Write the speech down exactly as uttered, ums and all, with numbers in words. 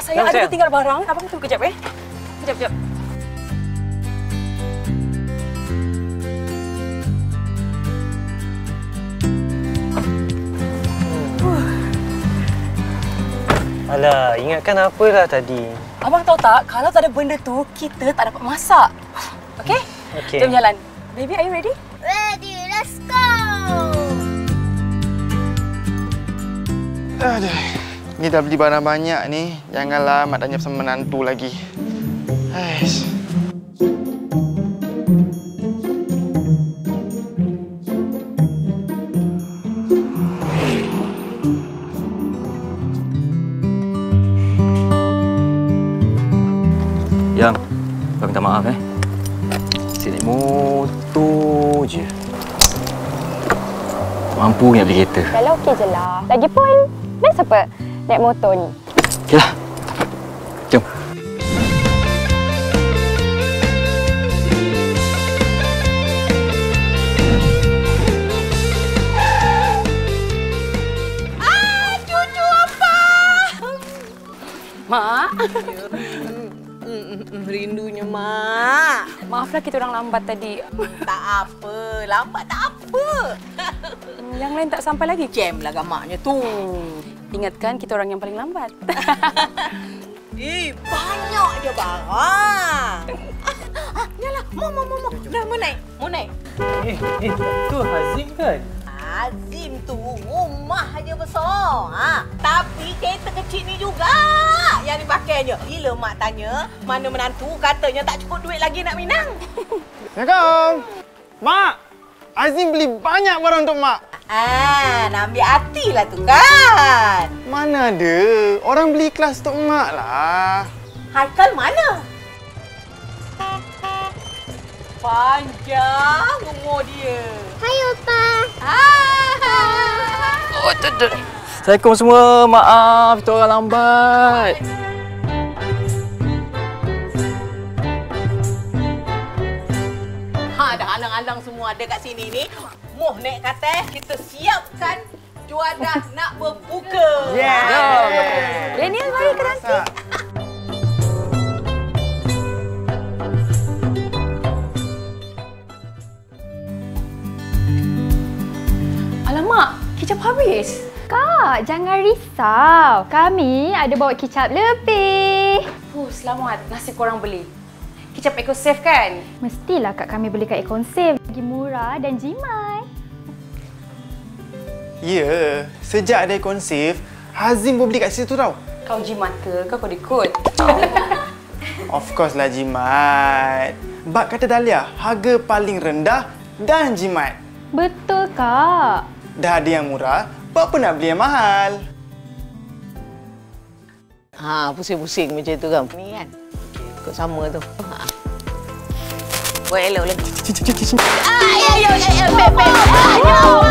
sayang, ada tinggal barang. Abang tunggu kejap, eh. Kejap, kejap. Alah, ingatkan apalah tadi. Abang tahu tak, kalau tak ada benda tu, kita tak dapat masak. Okey? Okey. Jom jalan. Baby, are you ready? Ready, let's go! Aduh, ni dah beli barang banyak ni. Janganlah mak tanya pasal menantu lagi. Aish. Yang, kau minta maaf eh. Saya naik motor je. Mampu ingat beli kereta. Kalau okey je lah. Lagipun, best apa naik motor ni? Okeylah. Jom. Ah, cucu apa? Mak. Rindunya, Mak. Maaflah kita orang lambat tadi. Tak apa, lambat tak apa. Yang lain tak sampai lagi. Jam lah gamaknya tu. Ingatkan kita orang yang paling lambat. Eh, banyak je barang. Ah, yalah, mau, mau, mau, mau. Dah, mau naik, mau naik. Eh, eh, tu Hazim kan? Azim tu rumah aja besar. Ha? Tapi kereta kecil ni juga yang dipakainya. Bila mak tanya, mana menantu katanya tak cukup duit lagi nak minang. Assalamualaikum. Mak, Azim beli banyak barang untuk mak. Ah, nak ambil hatilah tu kan. Mana ada. Orang beli kelas untuk mak lah. Haikal mana? Panjang umur dia. Hai, Opa. Ah. Oh, tu, tu. Assalamualaikum semua. Maaf, kita orang lambat. Ha, dah alang-alang semua ada kat sini ni. Moh naik katil, kita siapkan juadah nak berbuka. Yeah. Daniel, mari ke nanti. Alamak, kicap habis. Kak, jangan risau. Kami ada bawa kicap lebih. Oh, selamat. Nasib korang beli. Kicap EcoSafe kan? Mestilah Kak kami beli kat Econsave. Lagi murah dan jimat. Ya, sejak ada konsep, Hazim pun beli kat situ tau. Kau jimat ke? Kau kau ikut? Of course lah jimat. Bak kata Dahlia, harga paling rendah dan jimat. Betul, Kak. Dah ada yang murah, buat apa nak beli yang mahal? Ha, pusing-pusing macam tu kan. Ni kan. Ikut sama tu. Ha. Buat elok lagi. Cik, cik, cik, cik. Ah, ya, ya, ya, ya, baik, baik.